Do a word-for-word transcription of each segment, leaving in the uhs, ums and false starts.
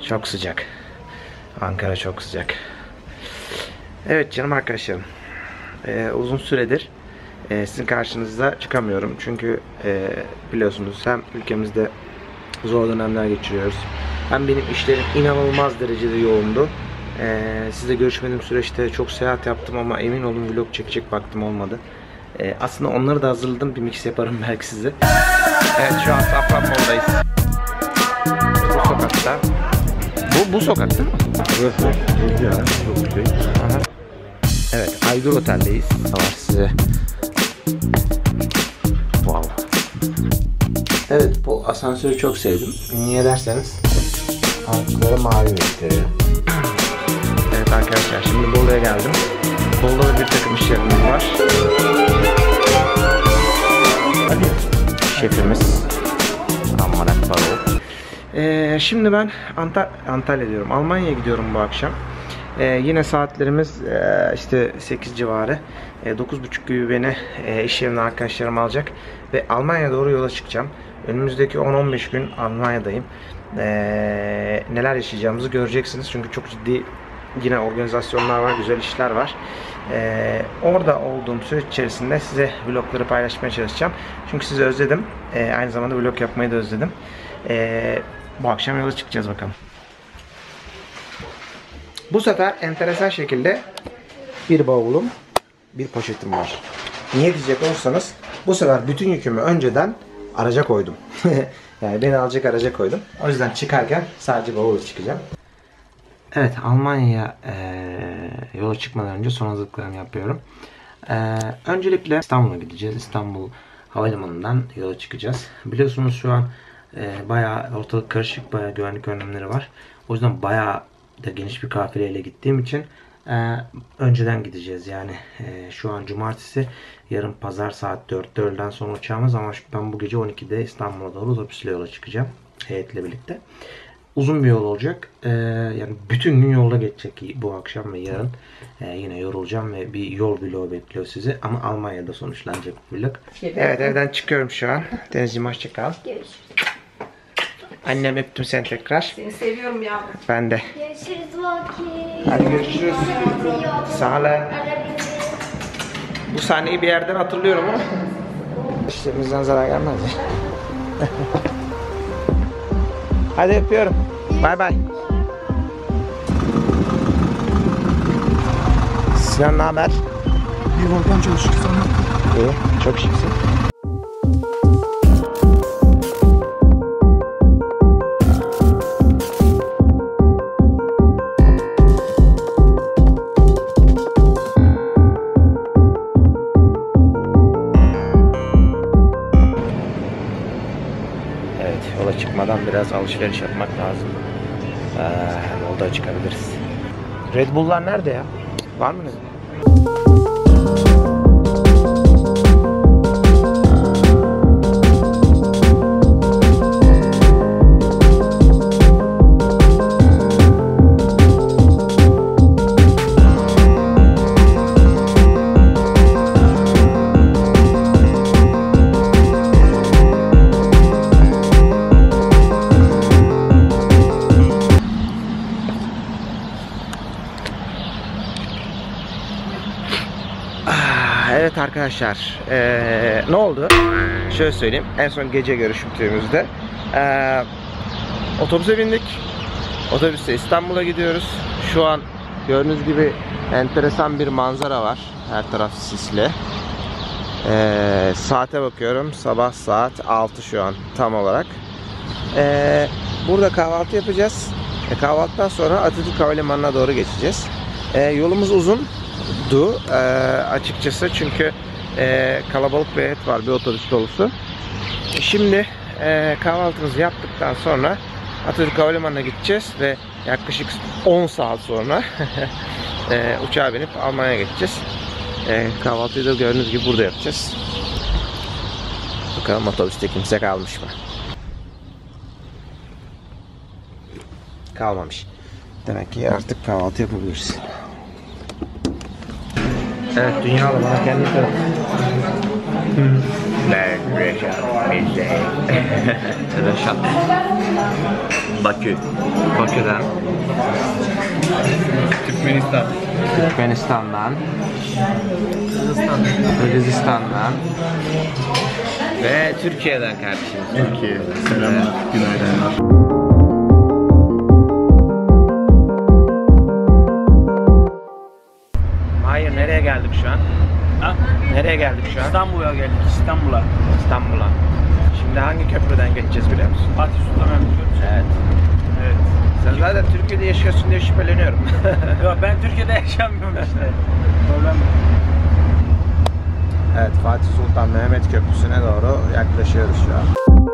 Çok sıcak. Ankara çok sıcak. Evet canım arkadaşlarım. Ee, uzun süredir e, sizin karşınızda çıkamıyorum. Çünkü e, biliyorsunuz hem ülkemizde zor dönemler geçiriyoruz. Hem benim işlerim inanılmaz derecede yoğundu. Ee, sizle görüşmediğim süreçte çok seyahat yaptım ama emin olun vlog çekecek vaktim olmadı. Ee, aslında onları da hazırladım. Bir mix yaparım belki size. Evet, şu an Safranbolu'dayız. Bu sokakta. Bu, bu sokak değil mi? Burası ya, çok şey. Aha. Evet, Aydur Otel'deyiz. Var size. Wow. Evet, bu asansörü çok sevdim. Niye derseniz altları mavi gösteriyor. Evet arkadaşlar, şimdi Bolu'ya geldim. Bolu'da da bir takım işlerimiz var. Şefimiz Ammanak Baro. Ee, şimdi ben Ant Antalya diyorum, Almanya'ya gidiyorum bu akşam. Ee, yine saatlerimiz e, işte sekiz civarı. E, dokuz buçuk gibi beni e, iş yerinden arkadaşlarım alacak ve Almanya'ya doğru yola çıkacağım. Önümüzdeki on on beş gün Almanya'dayım. Ee, neler yaşayacağımızı göreceksiniz çünkü çok ciddi yine organizasyonlar var, güzel işler var. Ee, orada olduğum süreç içerisinde size vlogları paylaşmaya çalışacağım. Çünkü sizi özledim. Ee, aynı zamanda vlog yapmayı da özledim. Ee, bu akşam yola çıkacağız bakalım. Bu sefer enteresan şekilde bir bavulum, bir poşetim var. Niye diyecek olursanız bu sefer bütün yükümü önceden araca koydum. Yani beni alacak araca koydum. O yüzden çıkarken sadece bavulla çıkacağım. Evet, Almanya'ya e, yola çıkmadan önce son hazırlıklarımı yapıyorum. E, öncelikle İstanbul'a gideceğiz. İstanbul Havalimanı'ndan yola çıkacağız. Biliyorsunuz şu an e, bayağı ortalık karışık, bayağı güvenlik önlemleri var. O yüzden bayağı da geniş bir kafileyle gittiğim için e, önceden gideceğiz. Yani e, şu an cumartesi, yarın pazar saat dörtte öğleden sonra uçağımız ama ben bu gece on ikide İstanbul'a doğru otobüsle yola çıkacağım. Heyetle birlikte. Uzun bir yol olacak. Ee, yani bütün gün yolda geçecek bu akşam ve yarın. Ee, yine yorulacağım ve bir yol vlogu bekliyor sizi. Ama Almanya'da sonuçlanacak bir vlog. Evet, evden çıkıyorum şu an. Denizciğim hoşça kal. Görüşürüz. Annem, öptüm seni tekrar. Seni seviyorum ya. Ben de. Görüşürüz Loki. Hadi görüşürüz. Sağ olun. Bu sahneyi bir yerden hatırlıyorum ama işlerimizden zarar gelmez ya. Hadi öpüyorum. Bay bay. Sinan, ne haber? Bir volkan çalışıyor sana. İyi, çok şıksın. Yola çıkmadan biraz alışveriş yapmak lazım. Ee, yolda çıkabiliriz. Red Bull'lar nerede ya? Var mı? Evet arkadaşlar, ee, ne oldu? Şöyle söyleyeyim, en son gece görüştüğümüzde ee, otobüse bindik. Otobüste İstanbul'a gidiyoruz. Şu an gördüğünüz gibi enteresan bir manzara var. Her taraf sisli. Ee, saate bakıyorum, sabah saat altı şu an tam olarak. Ee, burada kahvaltı yapacağız. E, kahvaltıdan sonra Atatürk Havalimanı'na doğru geçeceğiz. E, yolumuz uzun. Du, e, açıkçası çünkü e, kalabalık bir heyet var, bir otobüs dolusu. Şimdi e, kahvaltımızı yaptıktan sonra Atatürk Havalimanı'na gideceğiz ve yaklaşık on saat sonra e, uçağa binip Almanya'ya geçeceğiz. E, kahvaltıyı da gördüğünüz gibi burada yapacağız. Bakalım otobüste kimse kalmış mı? Kalmamış. Demek ki artık kahvaltı yapabiliriz. Evet, dünya da bana kendi tarafı. Ben Reşat Müze. Reşat. Bakü. Bakü'den. Türkmenistan. Türkmenistan'dan. Kırgızistan'dan. Ve Türkiye'den kardeşim. Türkiye. Selamlar, günaydınlar. Hayır, nereye geldik şu an? Ha? Nereye geldik şu an? İstanbul'a geldik, İstanbul'a. İstanbul'a. Şimdi hangi köprüden geçeceğiz biliyor musun? Fatih Sultan Mehmet Köprüsü. Evet. Evet. Sen zaten Türkiye'de yaşıyorsun diye şüpheleniyorum. Yok, ben Türkiye'de yaşamıyorum işte. Problem yok. Evet, Fatih Sultan Mehmet Köprüsü'ne doğru yaklaşıyoruz şu an.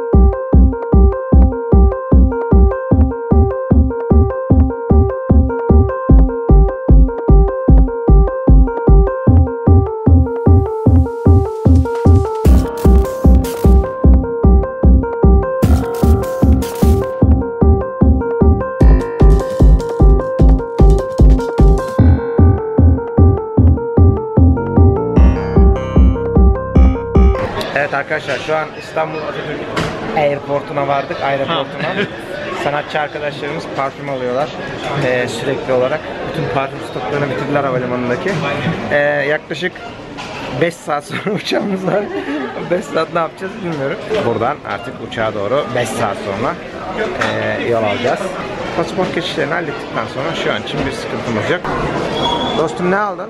Evet arkadaşlar, şu an İstanbul Atatürk Airport'una vardık, aeroportuna. Sanatçı arkadaşlarımız parfüm alıyorlar ee, sürekli olarak. Bütün parfüm stoklarını bitirdiler havalimanındaki. Ee, yaklaşık beş saat sonra uçağımız var. beş saat ne yapacağız bilmiyorum. Buradan artık uçağa doğru beş saat sonra ee, yol alacağız. Pasaport geçişlerini hallettikten sonra şu an için bir sıkıntımız yok. Dostum, ne aldın?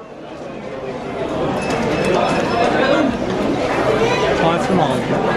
Parfüm aldım.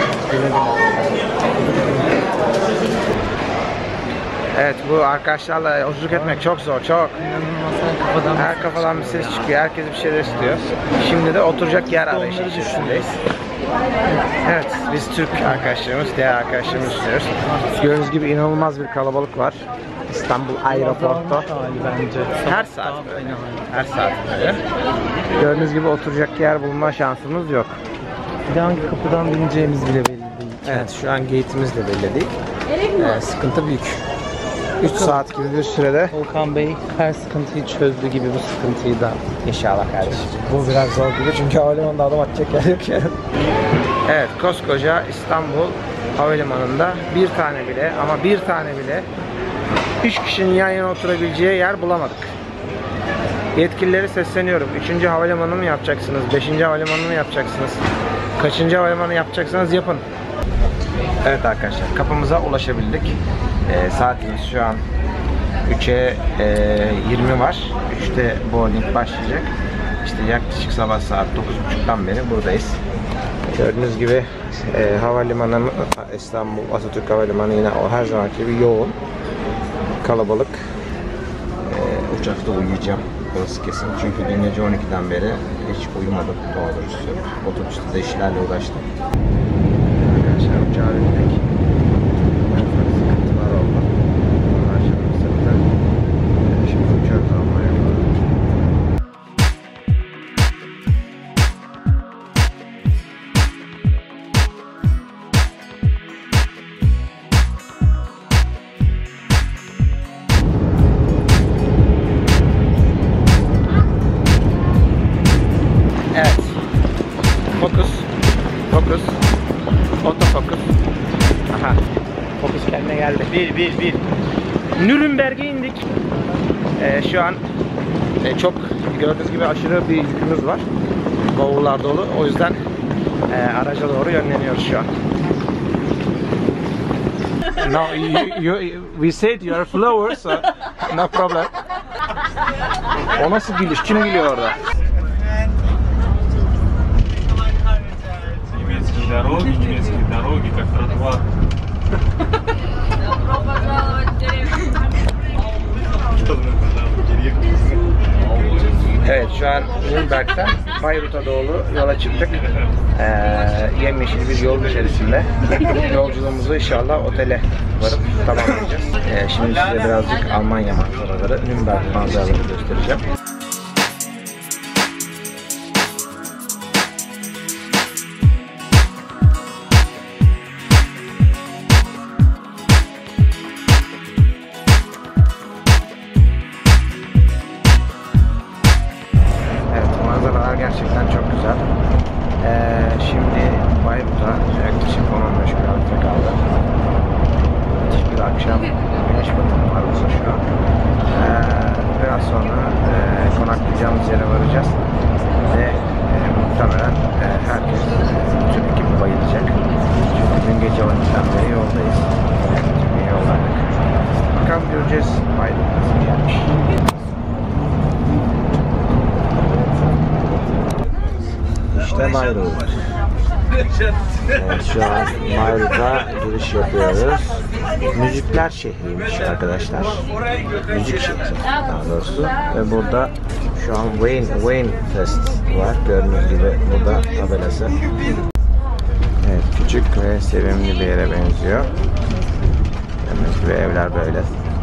Evet, bu arkadaşlarla yolculuk etmek çok zor, çok. Kafadan Her kafadan bir ses çıkıyor, herkes bir şeyler istiyor. Şimdi de oturacak yer arayışı içerisindeyiz. Evet, biz Türk arkadaşlarımız, diğer arkadaşlarımız istiyoruz. Gördüğünüz gibi inanılmaz bir kalabalık var. İstanbul Aeroport'ta. bence. Her saat böyle. Her saat böyle. Gördüğünüz gibi oturacak yer bulma şansımız yok. Bir de hangi kapıdan bineceğimiz bile belli değil. Evet, şu an gate'imiz de belli değil. Ee, sıkıntı büyük. üç saat gibi bir sürede Volkan Bey her sıkıntıyı çözdü gibi bu sıkıntıyı da. İnşallah kardeşim. Bu biraz zor gibi çünkü havalimanında adım atacak yer yok yani. Evet, koskoca İstanbul Havalimanı'nda bir tane bile ama bir tane bile üç kişinin yan yana oturabileceği yer bulamadık. Yetkililere sesleniyorum. Üçüncü havalimanı mı yapacaksınız? Beşinci havalimanı mı yapacaksınız? Kaçıncı havalimanı yapacaksanız yapın. Evet arkadaşlar, kapımıza ulaşabildik. Ee, saatimiz şu an üçe yirmi var. üçte boarding başlayacak. İşte yaklaşık sabah saat dokuz buçuktan beri buradayız. Gördüğünüz gibi e, havalimanı, İstanbul Atatürk Havalimanı yine o her zamanki gibi yoğun, kalabalık. E, uçakta uyuyacağım. Burası kesin. Çünkü dün gece on ikiden beri hiç uyumadım doğrusu. Otobüste de işlerle uğraştım. Arkadaşlar uçağa bindik. Ufak sıkıntılar oldu. Onlar şimdi sırada. Şimdi uçağı almaya yapalım. Evet. Fokus. Fokus. Otofokus. Aha. Fokus kendine geldi. Bir, bir, bir. Nürnberg'e indik. Ee, şu an e, çok gördüğünüz gibi aşırı bir yükümüz var. Bavullar dolu. O yüzden e, araca doğru yönleniyoruz şu an. No, you, you, we said you are flowers, so no problem. O nasıl gülüş? Kim gülüyor orada? Немецкие дороги, немецкие дороги, как тротуар. Evet, şu an Nürnberg'den Bayrut'a doğru yola çıktık. Ee, yemyeşil bir yol içerisinde. Yolculuğumuzu inşallah otele varıp tamamlayacağız. Ee, şimdi size birazcık Almanya manzaraları, Nürnberg manzaraları göstereceğim. Evet, manzaralar gerçekten çok güzel. Ee, şimdi Bayrut'a akşam güneş batımı var burada şu an. Ee, biraz sonra e, konaklayacağımız yere varacağız. Ve e, muhtemelen e, herkes, bütün ekip bayılacak. Çünkü dün gece on ikiden beri yoldayız. Tüm yoldaydık. Bakalım göreceğiz. Baydın nasıl gelmiş. İşte Bayrut. Evet, şu an Bayrut'a giriş yapıyoruz. Müzikler şehriymiş arkadaşlar. Müzik şehri daha doğrusu. Ve burada şu an Wayne, Wayne Fest var. Gördüğünüz gibi burada tabelası. Evet, küçük ve sevimli bir yere benziyor. Gördüğünüz gibi evler böyle.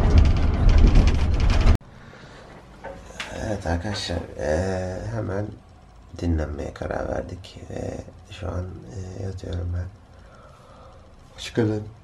Evet arkadaşlar, ee, hemen dinlenmeye karar verdik ve şu an e, yatıyorum ben. Hoşçakalın.